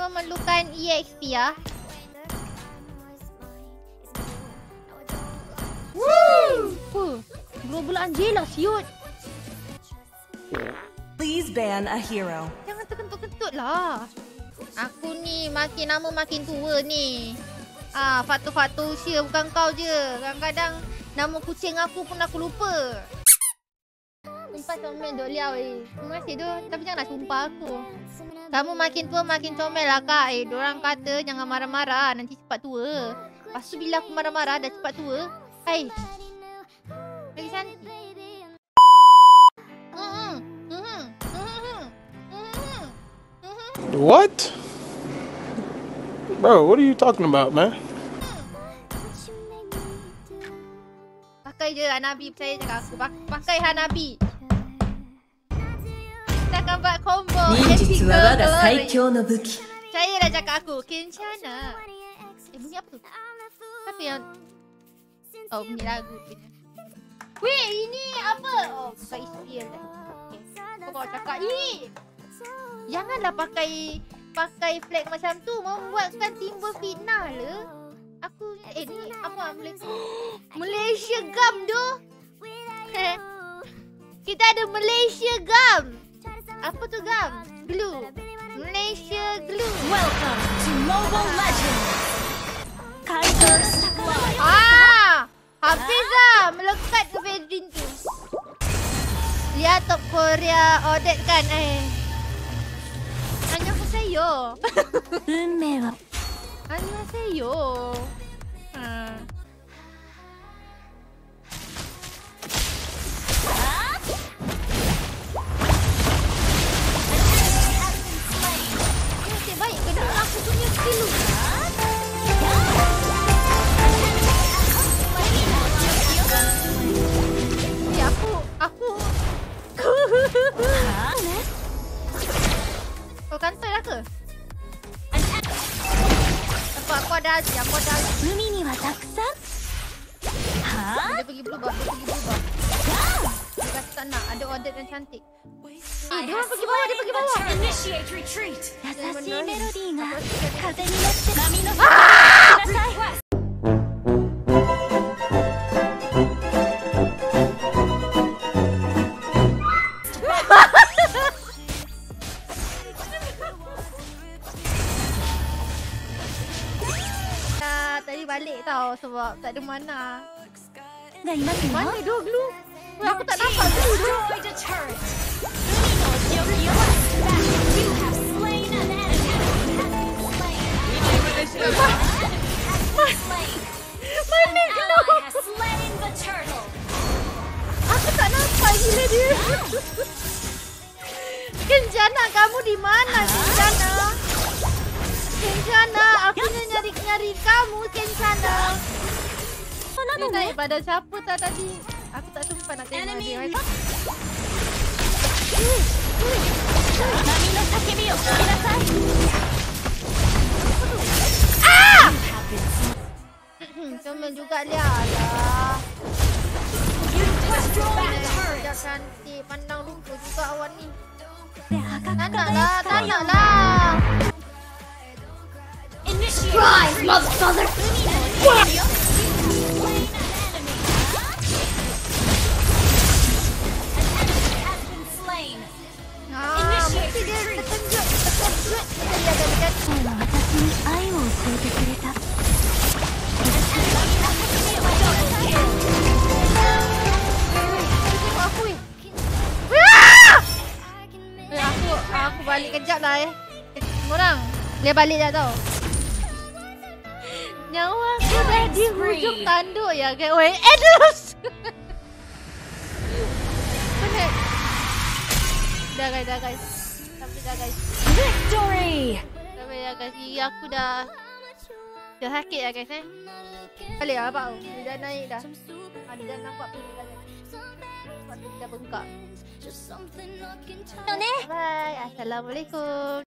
memerlukan EXP ya. Woo! Global Angela siut. Please ban a hero. Jangan terkentut-kentut lah. Aku ni makin lama makin tua ni. Faktor-faktor usia bukan kau je. Kadang-kadang nama kucing aku pun aku lupa. Sumpah comel Dok Liao Terima kasih tu. Tapi janganlah sumpah aku. Kamu makin tua makin comel lah kak. Diorang kata jangan marah-marah. Nanti cepat tua. Lepas tu bila aku marah-marah dah cepat tua. Lagi cantik. What? Bro, what are you talking about, man? Pakai je Hanabi, percaya je kat aku. Pakai Hanabi. Kita akan buat combo. Percaya dah cakap aku. Kencana. Bunyi apa tu? Apa yang... Oh, bunyi lagu. Weh, ini apa? Oh, bukan Israel dah. Kau bawa cakap ni. Janganlah pakai flag macam tu. Membuatkan timbul fitnah le. Aku ni apa Malaysia Gam tu. Kita ada Malaysia Gam. Apa tu Gam? Glue. Malaysia Glue. Welcome to Mobile Legends. Habis dah melekat ke Vedrin tu. Lihat top Korea audit kan Annyeonghaseyo. Annyeonghaseyo. Nasib baik kena aku punya skill tu. Aku Kau kantoi lah ke? Aku ada Aziz. Dia pergi berubah. Dia kata tak nak. Ada audit yang cantik. Dia orang pergi bawah. Initiate retreat. Tadi balik tau sebab tak ada mana. Mana dua glue? Aku tak nampak glue tu. Mana glue? Aku tak nampak gila dia. Kencana, kamu di mana Kencana? Kencana, aku nyari kamu Kencana. Dia naik pada siapa tak tadi? Aku tak sempat nak tengok dia. Comel juga dia lah. Dia cantik, pandang lupa juga awan ni. Tak nak lah. Surprise, motherfucker! Mesti dia terkejut. Dia ada dekat. Aku balik kejap lah Orang dia balik dah tau. Nyawa aku dah di hujung tanduk ya guys. Weh, terus. Benar. Dah guys. Sampai dah guys. Victory! Sampai dah guys. Aku dah sakit lah guys Balik lah nampak tu. Dia dah naik dah. Dia dah nampak pun dah guys. Sebab tu dia dah bengkak. Bye. Assalamualaikum.